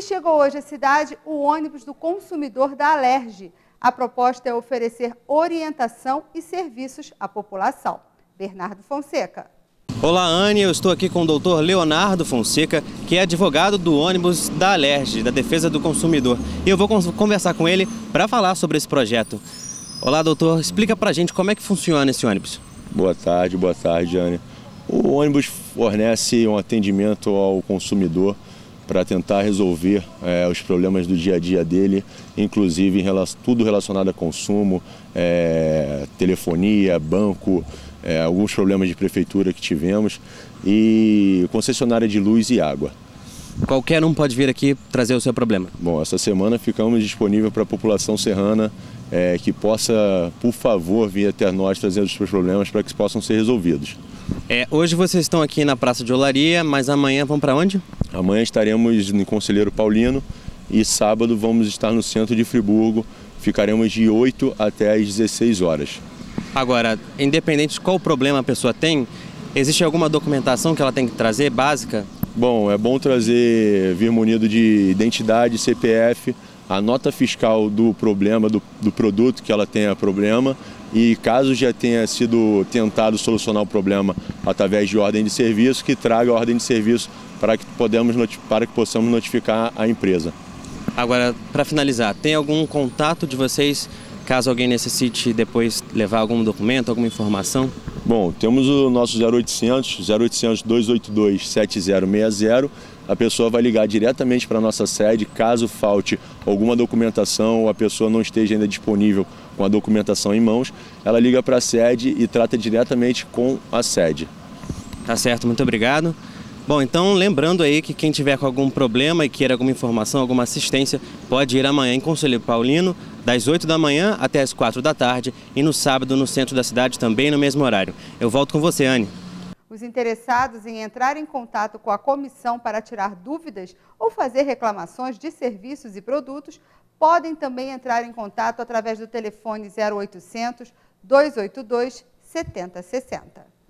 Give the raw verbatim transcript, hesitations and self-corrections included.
chegou hoje à cidade o ônibus do consumidor da Alerj. A proposta é oferecer orientação e serviços à população. Bernardo Fonseca. Olá, Anne, eu estou aqui com o doutor Leonardo Fonseca, que é advogado do ônibus da Alerj, da Defesa do Consumidor. E eu vou conversar com ele para falar sobre esse projeto. Olá, doutor, explica pra gente como é que funciona esse ônibus. Boa tarde, boa tarde, Anne. O ônibus fornece um atendimento ao consumidor para tentar resolver é, os problemas do dia a dia dele, inclusive em relação, tudo relacionado a consumo, é, telefonia, banco, é, alguns problemas de prefeitura que tivemos e concessionária de luz e água. Qualquer um pode vir aqui trazer o seu problema? Bom, essa semana ficamos disponíveis para a população serrana é, que possa, por favor, vir até nós trazendo os seus problemas para que possam ser resolvidos. É, hoje vocês estão aqui na Praça de Olaria, mas amanhã vão para onde? Amanhã estaremos no Conselheiro Paulino e sábado vamos estar no centro de Friburgo. Ficaremos de oito até às dezesseis horas. Agora, independente de qual problema a pessoa tem, existe alguma documentação que ela tem que trazer, básica? Bom, é bom trazer, vir munido de identidade, C P F, a nota fiscal do problema, do, do produto que ela tenha problema e caso já tenha sido tentado solucionar o problema através de ordem de serviço, que traga a ordem de serviço para que, podemos, para que possamos notificar a empresa. Agora, para finalizar, tem algum contato de vocês, caso alguém necessite depois levar algum documento, alguma informação? Bom, temos o nosso zero oitocentos, zero oitocentos, dois oito dois, sete zero seis zero. A pessoa vai ligar diretamente para a nossa sede, caso falte alguma documentação ou a pessoa não esteja ainda disponível com a documentação em mãos, ela liga para a sede e trata diretamente com a sede. Tá certo, muito obrigado. Bom, então lembrando aí que quem tiver com algum problema e queira alguma informação, alguma assistência, pode ir amanhã em Conselheiro Paulino, das oito da manhã até as quatro da tarde e no sábado no centro da cidade também no mesmo horário. Eu volto com você, Anne. Os interessados em entrar em contato com a comissão para tirar dúvidas ou fazer reclamações de serviços e produtos podem também entrar em contato através do telefone zero oitocentos, dois oito dois, sete zero seis zero.